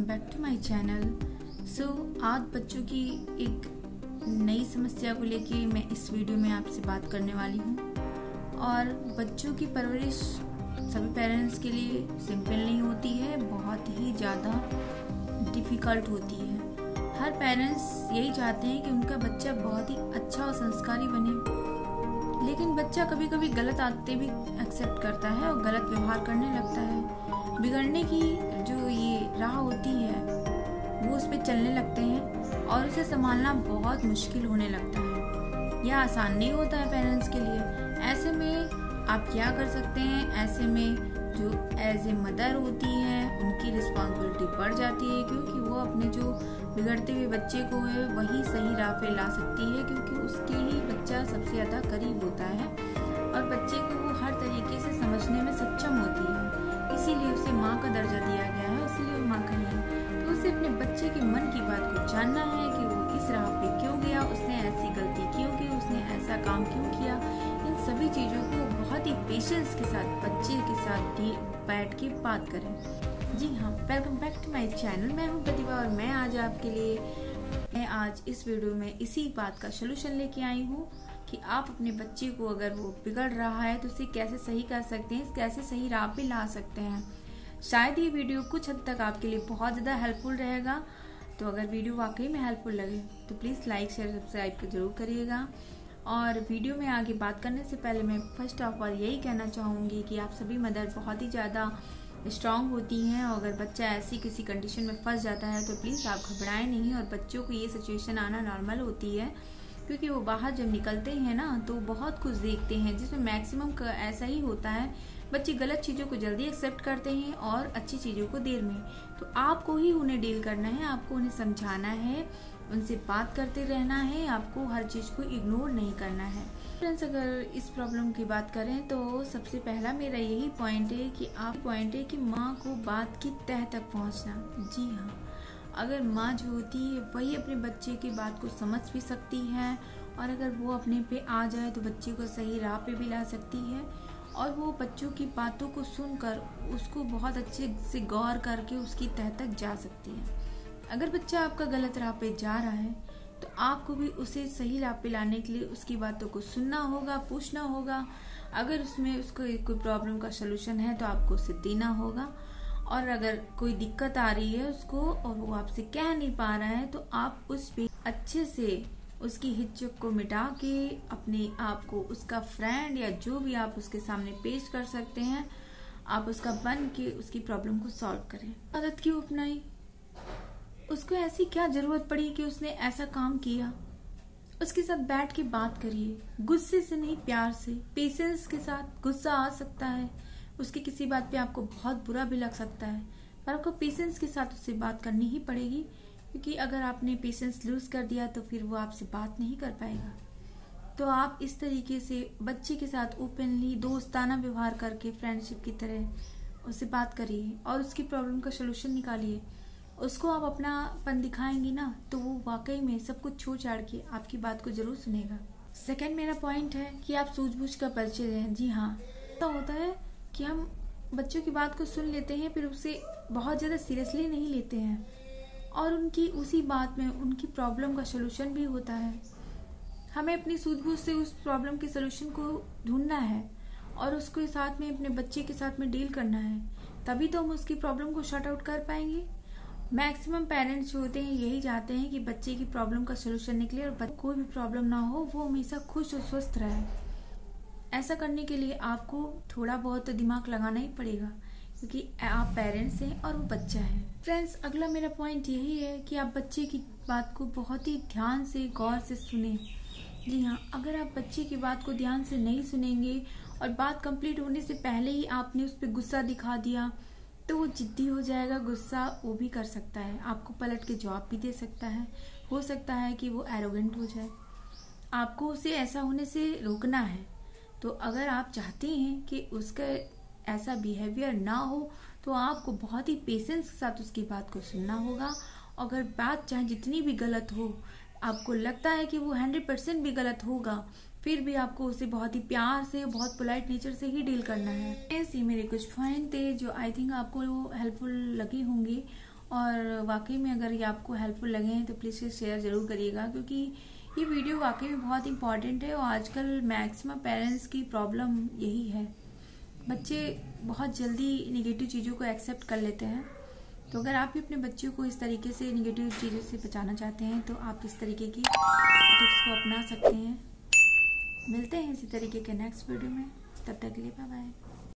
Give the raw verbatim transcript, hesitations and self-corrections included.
Welcome back to my channel. So आज बच्चों की एक नई समस्या को लेके मैं इस वीडियो में आपसे बात करने वाली हूँ। और बच्चों की परवरिश सभी पेरेंट्स के लिए सिंपल नहीं होती है, बहुत ही ज़्यादा डिफ़िकल्ट होती है। हर पेरेंट्स यही चाहते हैं कि उनका बच्चा बहुत ही अच्छा और संस्कारी बने, लेकिन बच्चा कभी कभी गलत आदतें भी एक्सेप्ट करता है और गलत व्यवहार करने लगता है। बिगड़ने की जो ये राह होती है वो उस पर चलने लगते हैं और उसे संभालना बहुत मुश्किल होने लगता है। यह आसान नहीं होता है पेरेंट्स के लिए। ऐसे में आप क्या कर सकते हैं? ऐसे में जो एज ए मदर होती हैं उनकी रिस्पॉन्सिबिलिटी बढ़ जाती है, क्योंकि वो अपने जो बिगड़ते हुए बच्चे को है वही सही राह पे ला सकती है, क्योंकि उसके ही बच्चा सबसे ज़्यादा करीब होता है और बच्चे को वो हर तरीके से समझने में सक्षम होती है। इसीलिए उसे माँ का दर्जा दिया गया है, इसीलिए वो माँ कही है। तो उसे अपने बच्चे के मन की बात को जानना है कि वो इस राह पे क्यों गया, उसने ऐसी गलती क्यों की, उसने ऐसा काम क्यों किया। इन सभी चीज़ों को बहुत ही पेशेंस के साथ बच्चे के साथ बैठ के बात करें। जी हाँ, welcome back to my channel. मैं हूँ प्रतिभा और मैं आज आपके लिए मैं आज इस वीडियो में इसी बात का सलूशन लेके आई हूँ कि आप अपने बच्चे को अगर वो बिगड़ रहा है तो उसे कैसे सही कर सकते हैं, कैसे सही राह पे ला सकते हैं। शायद ये वीडियो कुछ हद तक आपके लिए बहुत ज़्यादा हेल्पफुल रहेगा। तो अगर वीडियो वाकई में हेल्पफुल लगे तो प्लीज़ लाइक शेयर सब्सक्राइब जरूर करिएगा। और वीडियो में आगे बात करने से पहले मैं फर्स्ट ऑफ ऑल यही कहना चाहूँगी कि आप सभी मदर बहुत ही ज़्यादा स्ट्रांग होती हैं और अगर बच्चा ऐसी किसी कंडीशन में फंस जाता है तो प्लीज़ आप घबराएं नहीं। और बच्चों को ये सिचुएशन आना नॉर्मल होती है, क्योंकि वो बाहर जब निकलते हैं ना तो बहुत कुछ देखते हैं जिसमें मैक्सिमम ऐसा ही होता है। बच्चे गलत चीज़ों को जल्दी एक्सेप्ट करते हैं और अच्छी चीज़ों को देर में। तो आपको ही उन्हें डील करना है, आपको उन्हें समझाना है, उनसे बात करते रहना है, आपको हर चीज़ को इग्नोर नहीं करना है। फ्रेंड्स, अगर इस प्रॉब्लम की बात करें तो सबसे पहला मेरा यही पॉइंट है कि आप पॉइंट है कि माँ को बात की तह तक पहुँचना। जी हाँ, अगर माँ जो होती है वही अपने बच्चे की बात को समझ भी सकती है और अगर वो अपने पे आ जाए तो बच्चे को सही राह पे भी ला सकती है और वो बच्चों की बातों को सुनकर उसको बहुत अच्छे से गौर करके उसकी तह तक जा सकती है। अगर बच्चा आपका गलत राह पे जा रहा है तो आपको भी उसे सही राह पे लाने के लिए उसकी बातों को सुनना होगा, पूछना होगा। अगर उसमें उसको कोई प्रॉब्लम का सलूशन है तो आपको उसे देना होगा। और अगर कोई दिक्कत आ रही है उसको और वो आपसे कह नहीं पा रहा है तो आप उस पे अच्छे से उसकी हिचक को मिटा के अपने आप को उसका फ्रेंड या जो भी आप उसके सामने पेश कर सकते हैं, आप उसका बन के उसकी प्रॉब्लम को सॉल्व करें। आदत क्यों अपनाई? उसको ऐसी क्या जरूरत पड़ी कि उसने ऐसा काम किया? उसके साथ बैठ के बात करिए, गुस्से से नहीं, प्यार से, पेशेंस के साथ। गुस्सा आ सकता है, उसकी किसी बात पे आपको बहुत बुरा भी लग सकता है, पर आपको पेशेंस के साथ उससे बात करनी ही पड़ेगी, क्योंकि अगर आपने पेशेंस लूज कर दिया तो फिर वो आपसे बात नहीं कर पाएगा। तो आप इस तरीके से बच्चे के साथ ओपनली दोस्ताना व्यवहार करके फ्रेंडशिप की तरह उससे बात करिए और उसकी प्रॉब्लम का सलूशन निकालिए। उसको आप अपनापन दिखाएंगी ना तो वो वाकई में सब कुछ छोड़ छाड़ के आपकी बात को जरूर सुनेगा। सेकंड मेरा पॉइंट है कि आप सूझबूझ का परिचय दें। जी हाँ, तो होता है कि हम बच्चों की बात को सुन लेते हैं फिर उसे बहुत ज़्यादा सीरियसली नहीं लेते हैं और उनकी उसी बात में उनकी प्रॉब्लम का सलूशन भी होता है। हमें अपनी सूझबूझ से उस प्रॉब्लम के सलूशन को ढूंढना है और उसके साथ में अपने बच्चे के साथ में डील करना है, तभी तो हम उसकी प्रॉब्लम को शॉर्ट आउट कर पाएंगे। मैक्सिमम पेरेंट्स जो होते हैं यही चाहते हैं कि बच्चे की प्रॉब्लम का सलूशन निकले और कोई भी प्रॉब्लम ना हो, वो हमेशा खुश और स्वस्थ रहे। ऐसा करने के लिए आपको थोड़ा बहुत तो दिमाग लगाना ही पड़ेगा, क्योंकि आप पेरेंट्स हैं और वो बच्चा है। फ्रेंड्स, अगला मेरा पॉइंट यही है कि आप बच्चे की बात को बहुत ही ध्यान से गौर से सुने। जी हाँ, अगर आप बच्चे की बात को ध्यान से नहीं सुनेंगे और बात कंप्लीट होने से पहले ही आपने उस पर गुस्सा दिखा दिया तो वो जिद्दी हो जाएगा। गुस्सा वो भी कर सकता है, आपको पलट के जवाब भी दे सकता है, हो सकता है कि वो एरोगेंट हो जाए। आपको उसे ऐसा होने से रोकना है। तो अगर आप चाहते हैं कि उसका ऐसा बिहेवियर ना हो तो आपको बहुत ही पेशेंस के साथ उसकी बात को सुनना होगा। अगर बात चाहे जितनी भी गलत हो, आपको लगता है कि वो हंड्रेड परसेंट भी गलत होगा, फिर भी आपको उसे बहुत ही प्यार से, बहुत पोलाइट नेचर से ही डील करना है। ऐसे मेरे कुछ पॉइंट थे जो आई थिंक आपको हेल्पफुल लगे होंगे और वाकई में अगर ये आपको हेल्पफुल लगे हैं तो प्लीज़ शेयर ज़रूर करिएगा, क्योंकि ये वीडियो वाकई में बहुत इंपॉर्टेंट है। और आजकल मैक्सिमम पेरेंट्स की प्रॉब्लम यही है, बच्चे बहुत जल्दी निगेटिव चीज़ों को एक्सेप्ट कर लेते हैं। तो अगर आप भी अपने बच्चों को इस तरीके से निगेटिव चीज़ों से बचाना चाहते हैं तो आप इस तरीके की टिप्स को अपना सकते हैं। मिलते हैं इसी तरीके के नेक्स्ट वीडियो में, तब तक के लिए बाय बाय।